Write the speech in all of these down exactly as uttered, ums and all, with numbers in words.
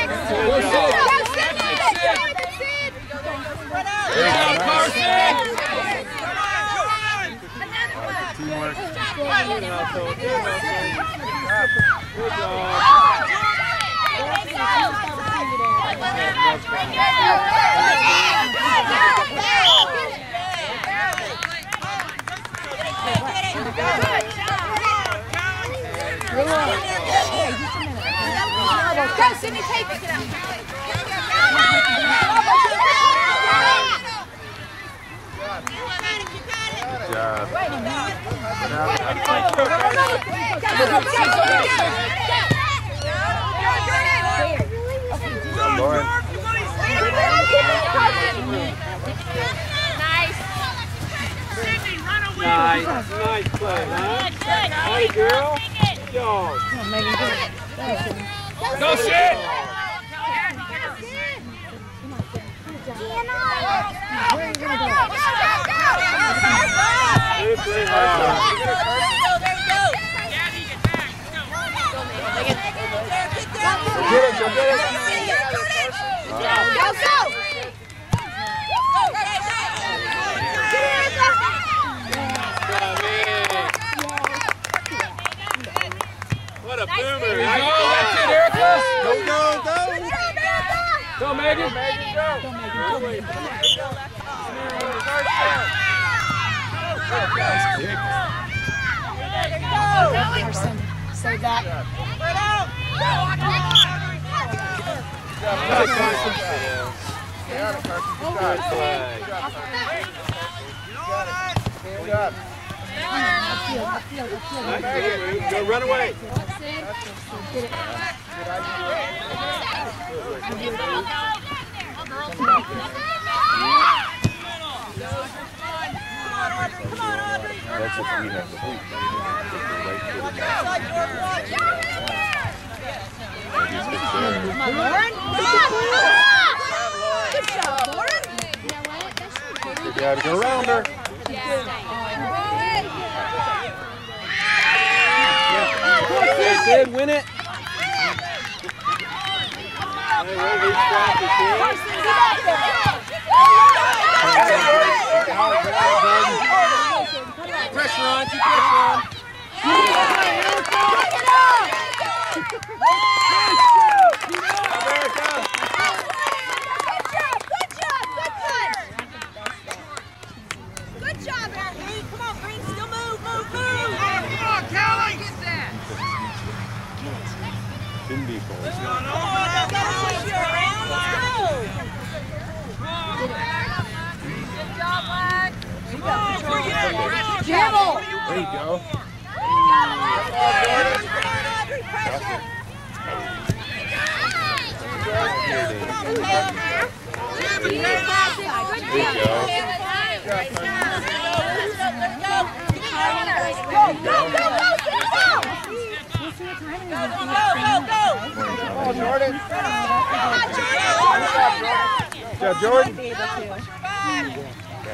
Go, Sydney, take it. Get out. Good job. Lauren. Nice. Nice. Nice play, huh? Hey, girl. Yo. Go, Sid. Where are you going to go? Good play, huh? Go get it, go get it. Go, go! What a boomer. There you go. That's it, Erica. Go, go, go. Go, Megan. Go, Megan, go. Go, Megan. Go, Megan. Save that. Good job. Go, run away. That's if we have the hoop. Come on, Lauren. Good job, Lauren. You gotta go around her. Sid, win it. Hey, wait, we practice here. Pressure on, keep pressure on. Good job, Eric. Come on, Green. Still move, move, move. Come on, Kelly. Get that. Shouldn't be cold. Come on, let's go. Let's go. Good job, lad. Jamel. There you go. Come on, Jordan. Good job, Jordan. Get it.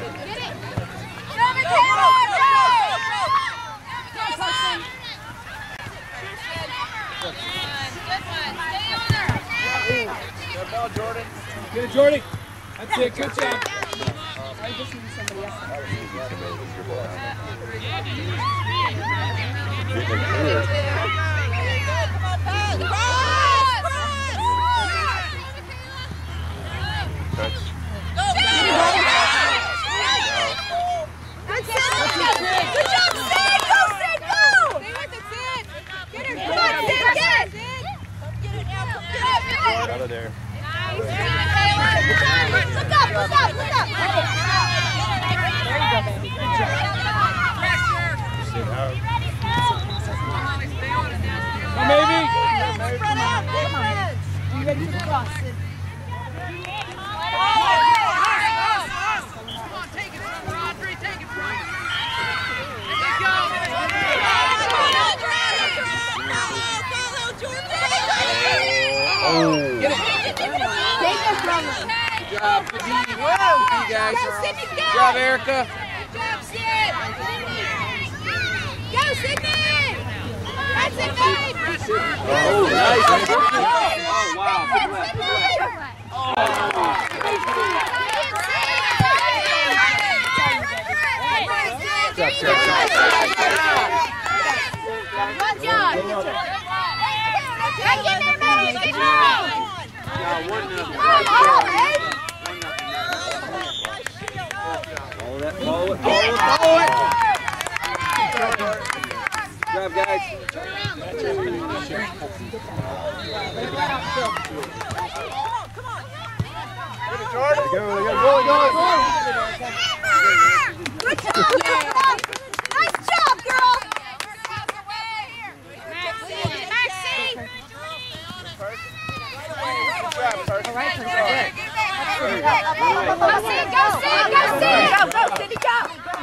Good ball, Jordan. Get it, Jordy. That's it. Good job. I just need somebody else. Out of there. Look up, look up, look up. There you go, baby. Good job. Sit out. Come, baby. Spread out, defense. Are you ready for the cross, Sid? Come on, take it from Audrey, take it from her. Let's go. Follow Jordan. Get it. Take it from her. Good job. Good job. Whoa, you guys. Good job, Erica. Good job, Sid. Go, Sydney. Go, Oh, nice. Oh, wow. Good left, good left. Good job. Back in there, Megan. Good job. Yeah, one nothing. Follow that, follow it, follow it, follow it. Good job, guys. Jordan, go, go, go, go. Good job. Nice job, girl. Maxie. All right, Go, Sid, go, Sid, go, Sid. Go, go, Sidney, go.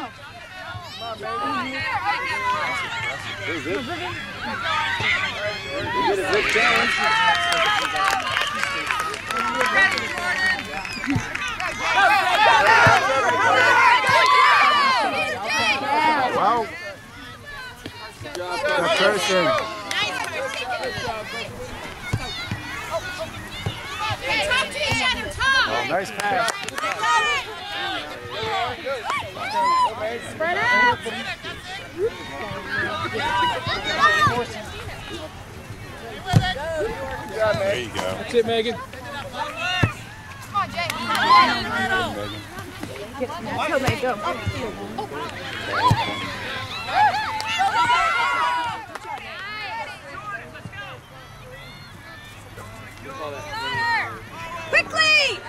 Good, good. You get a good challenge. Wow. Good job, Good person. Talk to each other, talk. Oh, nice pass. Spread out. There you go. That's it, Megan. Come on, Jay. Go, Megan, go. Quickly!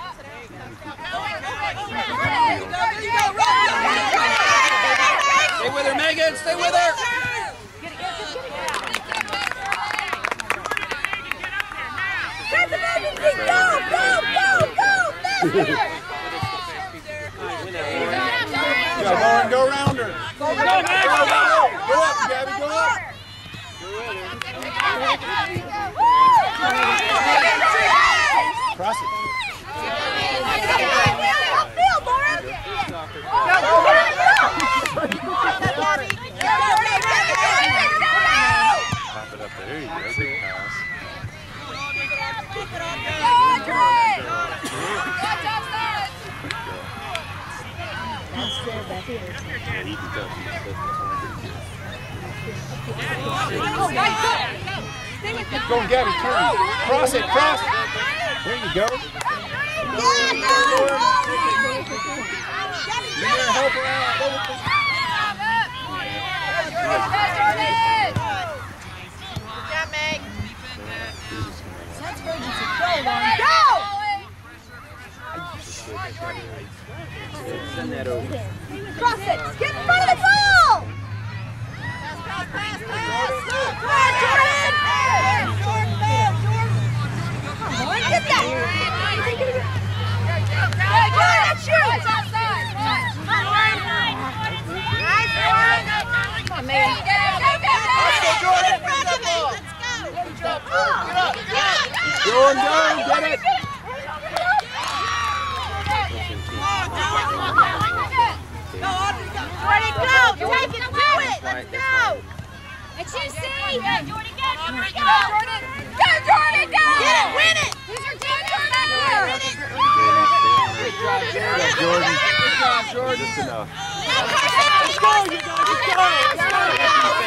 Stay with her, Megan. Stay with her. Go, go, go, go! Go, Lauren, go around her. Go, Megan. Go, go. Go up, Gabby, go up. Cross it. Upfield, Lauren! Go, go, Pop it up there. There you go. Big pass. Yeah, he can touch it. Go, Gabby, turn. Cross it, cross. There you go. You're there, help her out. Send that over. Cross it! Get in front of the goal! Pass, pass, pass, pass! Come on, Jordan! Jordan, Jordan! Come on, get that! Good, good, that's you! Nice one! Come on, man. Let's go, Jordan! Let's go! Get up, get up! Jordan, go, get it! Ready, go! Take it, do it! Let's go! It's you, C! Go, Jordan, get it! Go, Jordan! Go, Jordan, go! Get it, win it! Who's your team, Jordan? Win it! Good job, Yeah, Jordan. Good job, Jordan. Just enough. Let's go, you guys! Let's go! Let's go!